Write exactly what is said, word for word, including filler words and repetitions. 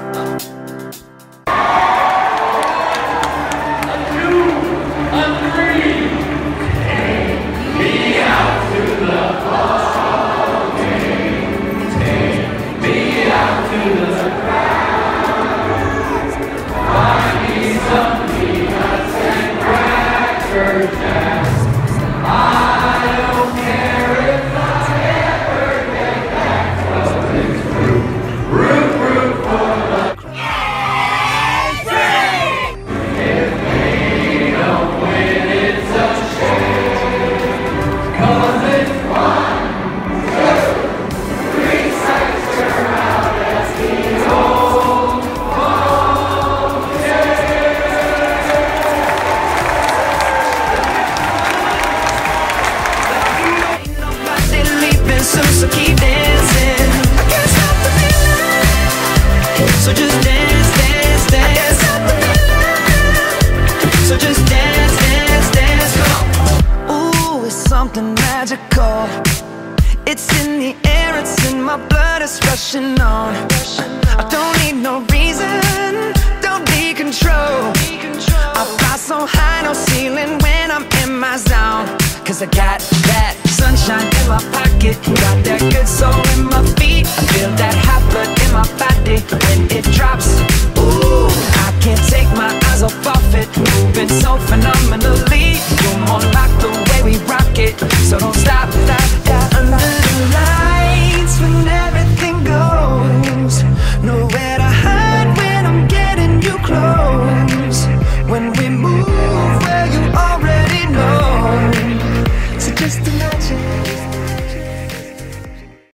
So keep dancing. I can't stop the feeling. So just dance, dance, dance. I can't stop the feeling. So just dance, dance, dance. Come on. Ooh, it's something magical. It's in the air, it's in my blood, it's rushing on. I don't need no reason, don't need control. I fly so high, no ceiling when I'm in my zone. Cause I got that sunshine in my pocket, got that good soul in my feet.